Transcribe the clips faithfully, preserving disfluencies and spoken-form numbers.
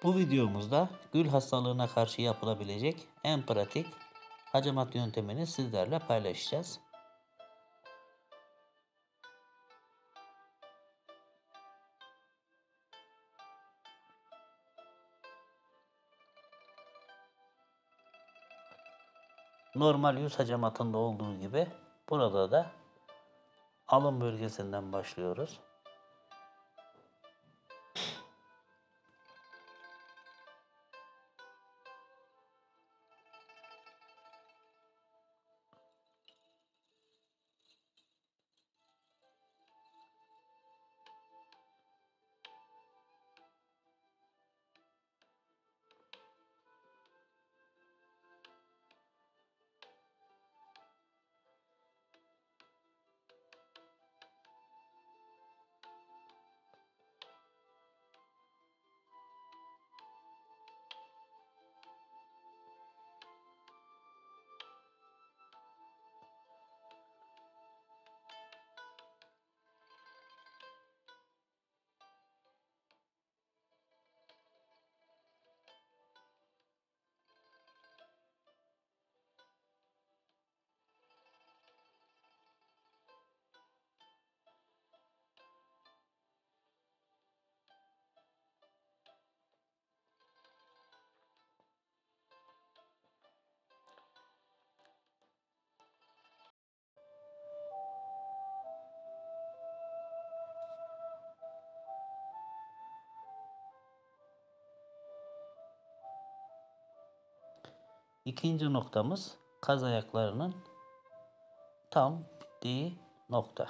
Bu videomuzda gül hastalığına karşı yapılabilecek en pratik hacamat yöntemini sizlerle paylaşacağız. Normal yüz hacamatında olduğu gibi burada da alın bölgesinden başlıyoruz. İkinci noktamız kaz ayaklarının tam bittiği nokta.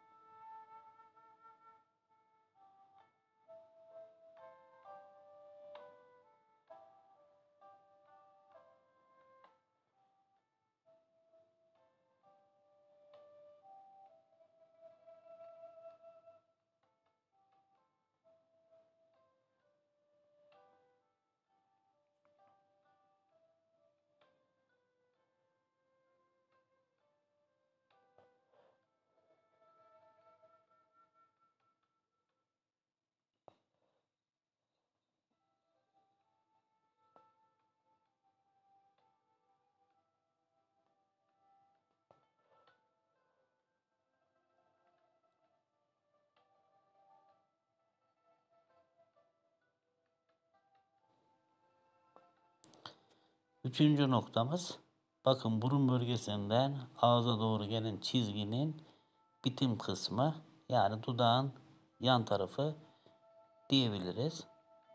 Üçüncü noktamız, bakın burun bölgesinden ağza doğru gelen çizginin bitim kısmı, yani dudağın yan tarafı diyebiliriz.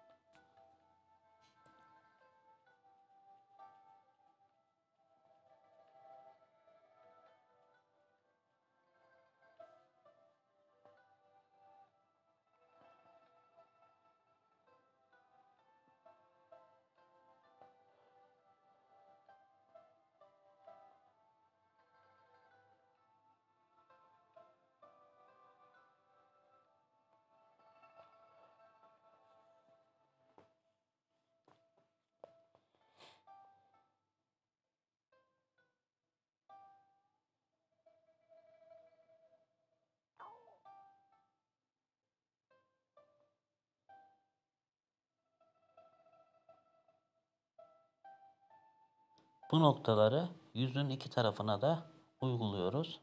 Bu noktaları yüzün iki tarafına da uyguluyoruz.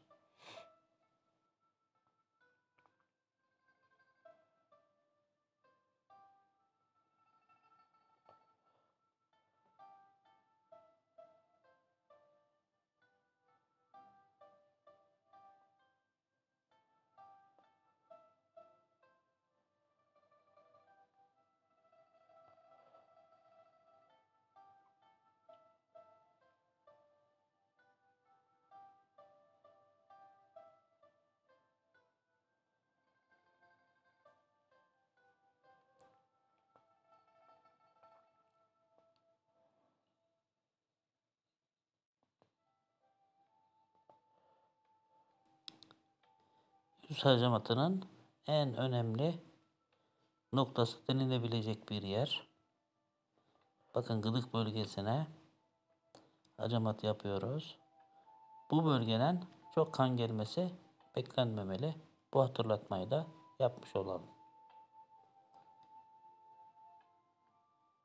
Yüz hacamatının en önemli noktası denilebilecek bir yer. Bakın, gıdık bölgesine hacamat yapıyoruz. Bu bölgeden çok kan gelmesi beklenmemeli. Bu hatırlatmayı da yapmış olalım.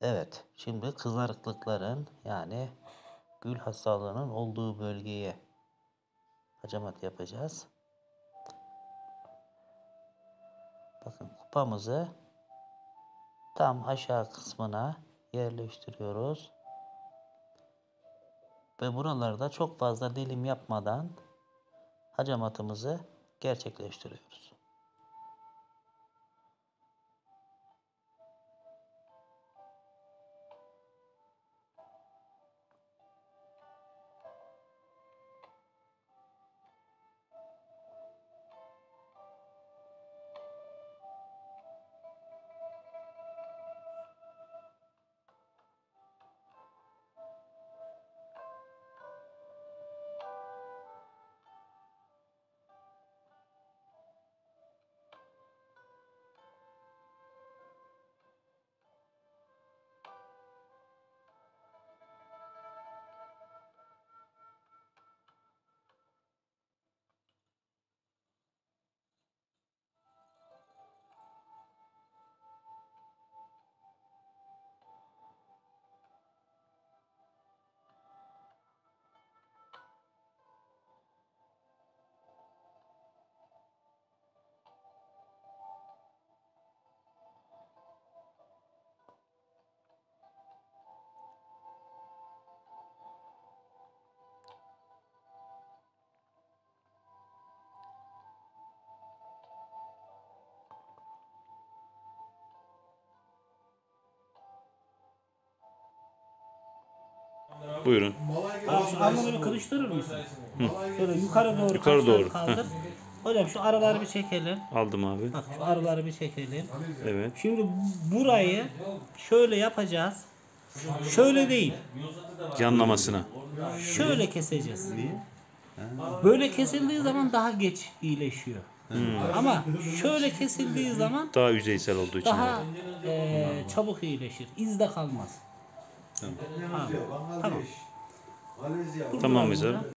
Evet, şimdi kızarıklıkların yani gül hastalığının olduğu bölgeye hacamat yapacağız. Bakın kupamızı tam aşağı kısmına yerleştiriyoruz. Ve buralarda çok fazla dilim yapmadan hacamatımızı gerçekleştiriyoruz. Buyurun. Abi şu alnını bir kırıştırır mısın? Şöyle yukarı doğru, Yukarı kaşları doğru. kaldır. Hocam şu araları bir çekelim. Aldım abi. Bak şu araları bir çekelim. Evet. Şimdi burayı şöyle yapacağız. Şöyle değil. Yanlamasına. Şöyle keseceğiz. Böyle kesildiği zaman daha geç iyileşiyor. Ama şöyle kesildiği zaman Daha yüzeysel olduğu için. daha eee, çabuk iyileşir. İz de kalmaz. Tamam. Tamam. Tamam mıyız abi?